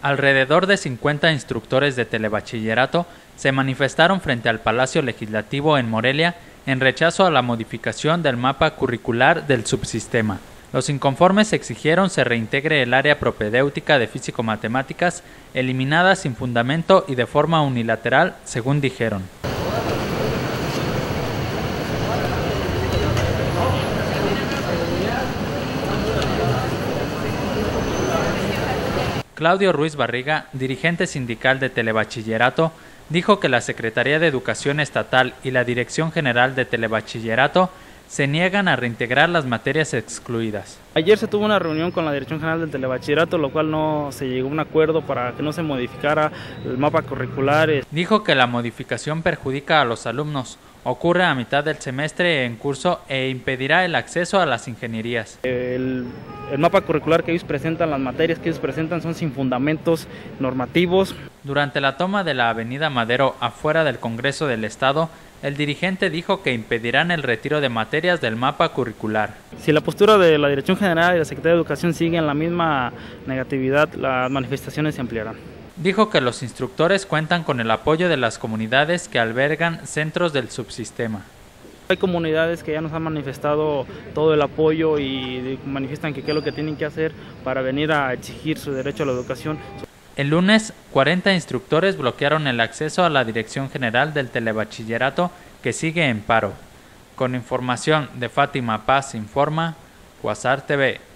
Alrededor de 50 instructores de telebachillerato se manifestaron frente al Palacio Legislativo en Morelia en rechazo a la modificación del mapa curricular del subsistema. Los inconformes exigieron se reintegre el área propedéutica de físico-matemáticas, eliminada sin fundamento y de forma unilateral, según dijeron. Claudio Ruiz Barriga, dirigente sindical de Telebachillerato, dijo que la Secretaría de Educación Estatal y la Dirección General de Telebachillerato se niegan a reintegrar las materias excluidas. Ayer se tuvo una reunión con la Dirección General del Telebachillerato, lo cual no se llegó a un acuerdo para que no se modificara el mapa curricular. Dijo que la modificación perjudica a los alumnos, ocurre a mitad del semestre en curso e impedirá el acceso a las ingenierías. El mapa curricular que ellos presentan, las materias que ellos presentan son sin fundamentos normativos. Durante la toma de la Avenida Madero afuera del Congreso del Estado, el dirigente dijo que impedirán el retiro de materias del mapa curricular. Si la postura de la Dirección General y la Secretaría de Educación siguen la misma negatividad, las manifestaciones se ampliarán. Dijo que los instructores cuentan con el apoyo de las comunidades que albergan centros del subsistema. Hay comunidades que ya nos han manifestado todo el apoyo y manifiestan que qué es lo que tienen que hacer para venir a exigir su derecho a la educación. El lunes, 40 instructores bloquearon el acceso a la Dirección General del Telebachillerato, que sigue en paro. Con información de Fátima Paz Informa, Cuasar TV.